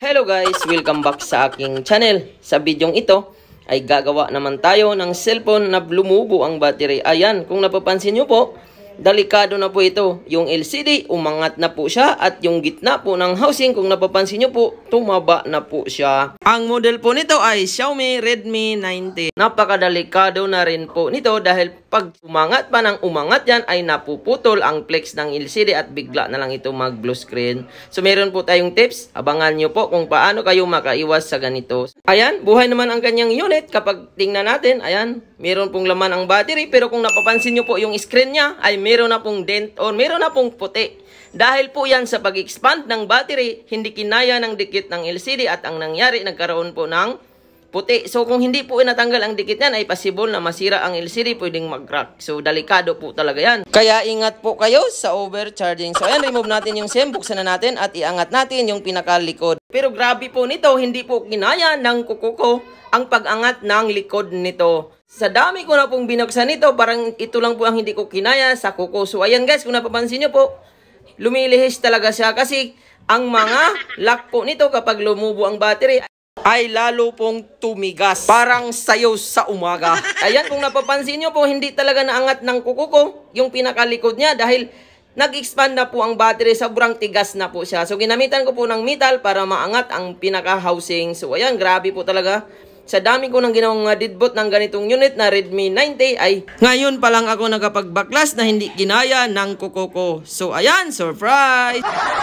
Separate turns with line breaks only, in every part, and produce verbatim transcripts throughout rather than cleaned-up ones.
Hello guys! Welcome back sa aking channel. Sa bidyong ito ay gagawa naman tayo ng cellphone na lumubo ang battery. Ayan, kung napapansin nyo po, delikado na po ito. Yung L C D, umangat na po siya at yung gitna po ng housing, kung napapansin nyo po, tumaba na po siya. Ang model po nito ay Xiaomi Redmi ninety. Napakadelikado na rin po nito dahil pag umangat pa ng umangat yan ay napuputol ang flex ng L C D at bigla na lang ito mag blue screen. So meron po tayong tips. Abangan nyo po kung paano kayo makaiwas sa ganito. Ayan, buhay naman ang kanyang unit. Kapag tingnan natin, ayan, meron pong laman ang battery. Pero kung napapansin nyo po yung screen niya ay meron na pong dent o meron na pong puti. Dahil po yan sa pag-expand ng battery, hindi kinaya ng dikit ng L C D at ang nangyari, nagkaroon po ng puti. So kung hindi po inatanggal ang dikit yan, ay possible na masira ang L C D, pwedeng mag-crack. So delikado po talaga yan. Kaya ingat po kayo sa overcharging. So ayan, remove natin yung SIM, buksan na natin at iangat natin yung pinakalikod. Pero grabe po nito, hindi po kinaya ng kuko ko ang pag-angat ng likod nito. Sa dami ko na pong binuksan nito, parang ito lang po ang hindi ko kinaya sa kuko. So ayan guys, kung napapansin nyo po, lumilihis talaga siya kasi ang mga lock po nito kapag lumubo ang battery ay lalo pong tumigas. Parang sayo sa umaga. Ayan, kung napapansin nyo po, hindi talaga naangat ng kuko ko yung pinakalikod niya dahil nag-expand na po ang battery. Sobrang tigas na po siya. So ginamitan ko po ng metal para maangat ang pinaka-housing. So ayan, grabe po talaga. Sa dami ko nang ginawang mga deadbolt ng ganitong unit na Redmi ninety ay ngayon pa lang ako nagkapag-backlash na hindi kinaya ng kuko ko. So ayan, surprise!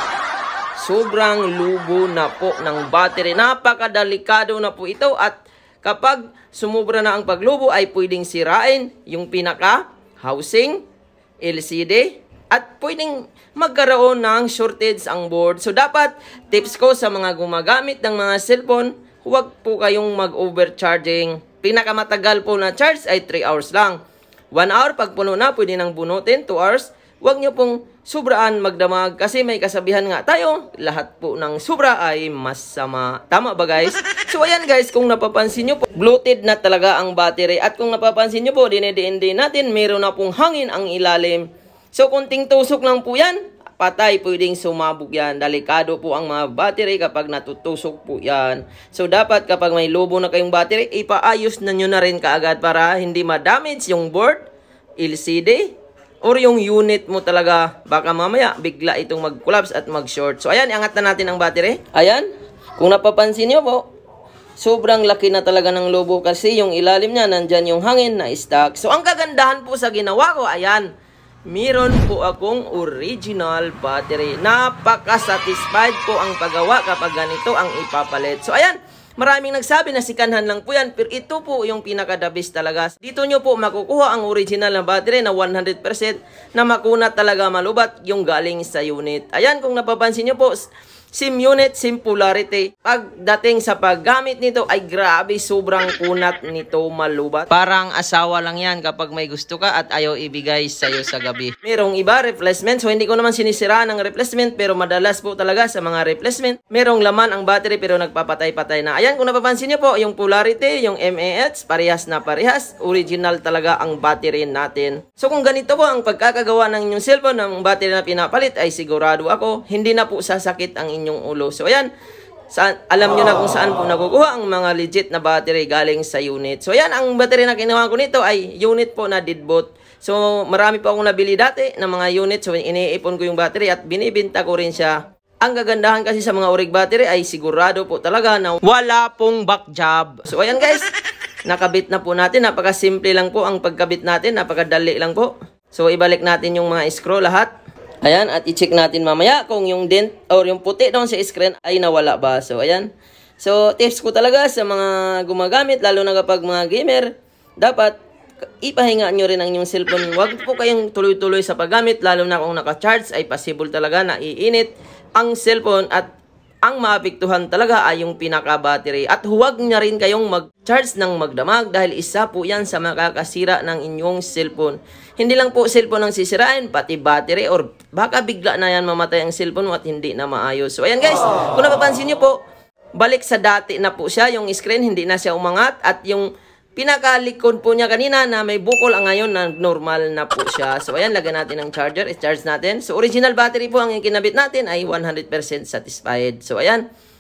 Sobrang lubo na po ng battery. Napakadelikado na po ito at kapag sumubra na ang paglubo ay pwedeng sirain yung pinaka-housing, L C D at pwedeng magkaroon ng shortage ang board. So dapat tips ko sa mga gumagamit ng mga cellphone, huwag po kayong mag-overcharging. Pinakamatagal po na charge ay three hours lang. one hour pag puno na, pwede nang bunutin. two hours. Huwag nyo pong sobraan magdamag kasi may kasabihan nga tayo, lahat po ng sobra ay masama. Tama ba guys? So ayan guys, kung napapansin nyo po, bloated na talaga ang battery. At kung napapansin nyo po, dinediin din natin, meron na pong hangin ang ilalim. So kunting tusok lang po yan, patay, pwedeng sumabog yan. Delikado po ang mga battery kapag natutusok po yan. So dapat kapag may lobo na kayong battery, ipaayos na nyo na rin kaagad para hindi ma-damage yung board, L C D, or yung unit mo talaga. Baka mamaya bigla itong mag-collapse at mag-short. So ayan, iangat na natin ang battery. Ayan, kung napapansin nyo po, sobrang laki na talaga ng lobo kasi yung ilalim niya, nandyan yung hangin na stuck. So ang kagandahan po sa ginawa ko, ayan, meron po akong original battery. Napaka-satisfied po ang paggawa kapag ganito ang ipapalit. So ayan, maraming nagsabi na sikanhan lang po yan, pero ito po yung pinaka-the best talaga. Dito nyo po makukuha ang original na battery na one hundred percent na makunat talaga malubat yung galing sa unit. Ayan, kung napapansin nyo po, SIM unit, SIM polarity. Pagdating sa paggamit nito ay grabe, sobrang kunat nito malubat. Parang asawa lang yan kapag may gusto ka at ayaw ibigay sa'yo sa gabi. Merong iba replacement, so hindi ko naman sinisira ng replacement, pero madalas po talaga sa mga replacement, merong laman ang battery pero nagpapatay-patay na. Ayan, kung napapansin nyo po, yung polarity, yung M A H, parehas na parehas. Original talaga ang battery natin. So kung ganito po ang pagkakagawa ng inyong cellphone, ng battery na pinapalit, ay sigurado ako, hindi na po sasakit ang inyong ulo. So ayan, saan, alam nyo na kung saan po nakukuha ang mga legit na battery galing sa unit. So ayan, ang battery na kinuha ko nito ay unit po na deadbolt. So marami po akong nabili dati ng mga unit. So iniipon ko yung battery at binibenta ko rin siya. Ang gagandahan kasi sa mga orig battery ay sigurado po talaga na wala pong back job. So ayan guys, nakabit na po natin. Napakasimple lang po ang pagkabit natin. Napakadali lang po. So ibalik natin yung mga screw lahat. Ayan, at i-check natin mamaya kung yung dent or yung puti doon sa screen ay nawala ba. So, ayan. So, tips ko talaga sa mga gumagamit, lalo na kapag mga gamer, dapat ipahinga nyo rin ang inyong cellphone. Huwag po kayong tuloy-tuloy sa paggamit, lalo na kung naka-charge ay possible talaga na iinit ang cellphone at ang maapektuhan talaga ay yung pinaka-battery. At huwag na rin kayong mag-charge ng magdamag dahil isa po yan sa makakasira ng inyong cellphone. Hindi lang po cellphone ang sisirain, pati battery or baka bigla na yan mamatay ang cellphone mo at hindi na maayos. So ayan guys, kung napapansin nyo po, balik sa dati na po siya, yung screen hindi na siya umangat at yung pinakalikod po niya kanina na may bukol ang ngayon na normal na po siya. So ayan, lagyan natin ng charger, i-charge natin. So original battery po ang kinabit natin ay one hundred percent satisfied. So ayan,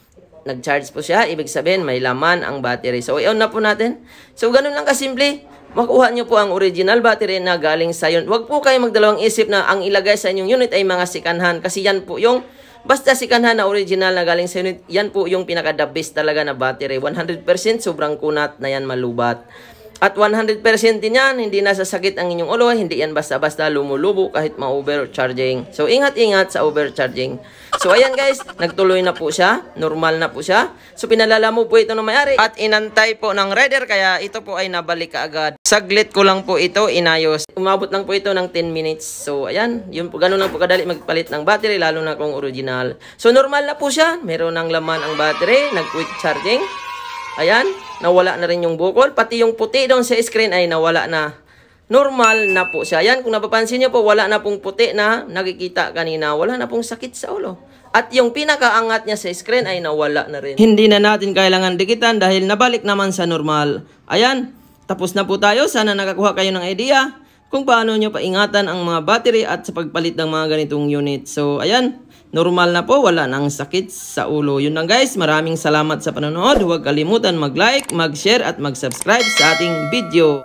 nag-charge po siya, ibig sabihin may laman ang battery. So, i-on na po natin. So, ganun lang kasimple. Makuha nyo po ang original battery na galing sa unit. Huwag po kayo magdalawang isip na ang ilagay sa inyong unit ay mga sikanhan. Kasi yan po yung, basta sikanhan na original na galing sa unit, yan po yung pinaka-the best talaga na battery. one hundred percent sobrang kunat na yan malubat. At one hundred percent din yan, hindi nasasakit ang inyong ulo, hindi yan basta-basta lumulubo kahit ma-overcharging. So, ingat-ingat sa overcharging. So, ayan guys, nagtuloy na po siya, normal na po siya. So, pinalala mo po ito ng may-ari at inantay po ng rider, kaya ito po ay nabalik kaagad. Saglit ko lang po ito inayos. Umabot lang po ito ng ten minutes. So, ayan, yun po, ganun lang po kadali magpalit ng battery, lalo na kung original. So, normal na po siya, meron ng laman ang battery, nag-quick charging. Ayan, nawala na rin yung bukol. Pati yung puti doon sa screen ay nawala na. Normal na po siya. Ayan, kung napapansin nyo po, wala na pong puti na nakikita kanina. Wala na pong sakit sa ulo. At yung pinakaangat niya sa screen ay nawala na rin. Hindi na natin kailangan dikitan dahil nabalik naman sa normal. Ayan, tapos na po tayo. Sana nakakuha kayo ng idea kung paano nyo paingatan ang mga battery at sa pagpalit ng mga ganitong unit. So, ayan, normal na po, wala nang sakit sa ulo. Yun lang guys, maraming salamat sa panonood. Huwag kalimutan mag-like, mag-share at mag-subscribe sa ating video.